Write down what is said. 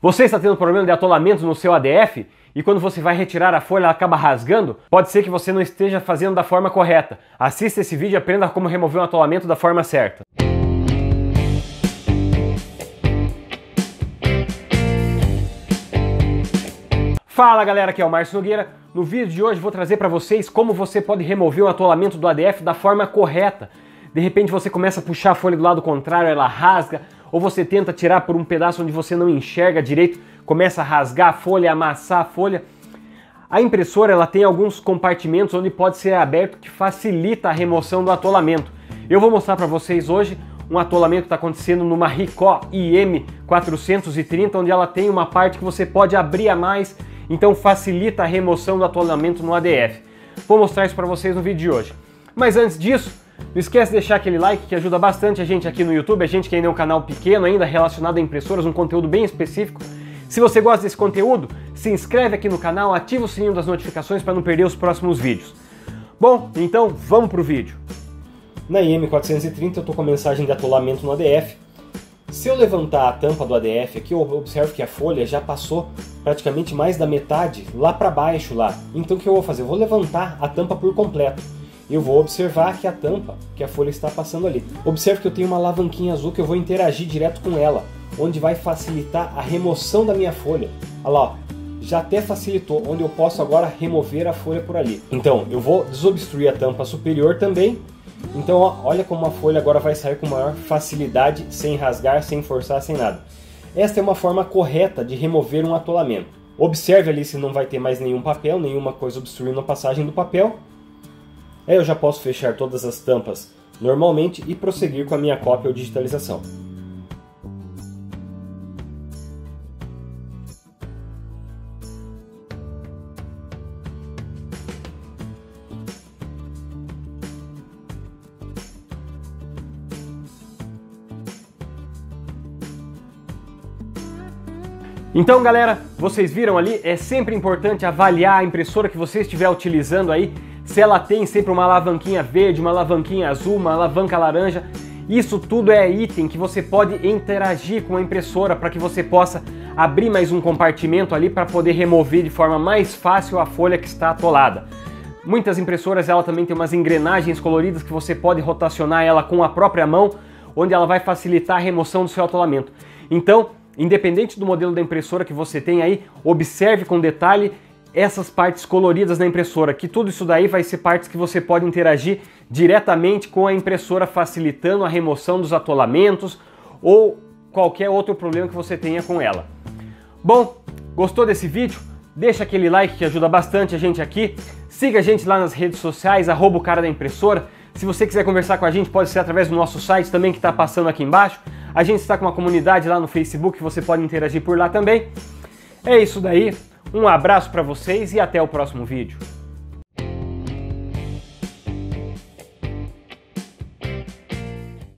Você está tendo problema de atolamento no seu ADF e quando você vai retirar a folha ela acaba rasgando? Pode ser que você não esteja fazendo da forma correta. Assista esse vídeo e aprenda como remover um atolamento da forma certa. Fala galera, aqui é o Márcio Nogueira. No vídeo de hoje vou trazer para vocês como você pode remover um atolamento do ADF da forma correta. De repente você começa a puxar a folha do lado contrário, ela rasga, ou você tenta tirar por um pedaço onde você não enxerga direito, começa a rasgar a folha, amassar a folha. A impressora ela tem alguns compartimentos onde pode ser aberto que facilita a remoção do atolamento. Eu vou mostrar para vocês hoje um atolamento que está acontecendo numa Ricoh IM430, onde ela tem uma parte que você pode abrir a mais, então facilita a remoção do atolamento no ADF. Vou mostrar isso para vocês no vídeo de hoje. Mas antes disso, não esquece de deixar aquele like que ajuda bastante a gente aqui no YouTube, a gente que ainda é um canal pequeno ainda relacionado a impressoras, um conteúdo bem específico. Se você gosta desse conteúdo, se inscreve aqui no canal, ativa o sininho das notificações para não perder os próximos vídeos. Bom, então vamos para o vídeo. Na IM430 eu estou com a mensagem de atolamento no ADF. Se eu levantar a tampa do ADF aqui, eu observo que a folha já passou praticamente mais da metade lá para baixo lá. Então o que eu vou fazer? Eu vou levantar a tampa por completo. Eu vou observar que a tampa, que a folha está passando ali. Observe que eu tenho uma alavanquinha azul que eu vou interagir direto com ela, onde vai facilitar a remoção da minha folha. Olha lá, ó, já até facilitou, onde eu posso agora remover a folha por ali. Então, eu vou desobstruir a tampa superior também. Então, ó, olha como a folha agora vai sair com maior facilidade, sem rasgar, sem forçar, sem nada. Esta é uma forma correta de remover um atolamento. Observe ali se não vai ter mais nenhum papel, nenhuma coisa obstruindo a passagem do papel. Aí eu já posso fechar todas as tampas normalmente e prosseguir com a minha cópia ou digitalização. Então galera, vocês viram ali, é sempre importante avaliar a impressora que você estiver utilizando aí, se ela tem sempre uma alavanquinha verde, uma alavanquinha azul, uma alavanca laranja. Isso tudo é item que você pode interagir com a impressora para que você possa abrir mais um compartimento ali para poder remover de forma mais fácil a folha que está atolada. Muitas impressoras ela também tem umas engrenagens coloridas que você pode rotacionar ela com a própria mão, onde ela vai facilitar a remoção do seu atolamento. Então, independente do modelo da impressora que você tem aí, observe com detalhe essas partes coloridas na impressora, que tudo isso daí vai ser partes que você pode interagir diretamente com a impressora, facilitando a remoção dos atolamentos ou qualquer outro problema que você tenha com ela. Bom, gostou desse vídeo? Deixa aquele like que ajuda bastante a gente aqui. Siga a gente lá nas redes sociais, @o-cara-da-impressora. Se você quiser conversar com a gente, pode ser através do nosso site também, que está passando aqui embaixo. A gente está com uma comunidade lá no Facebook, que você pode interagir por lá também. É isso daí, um abraço para vocês e até o próximo vídeo.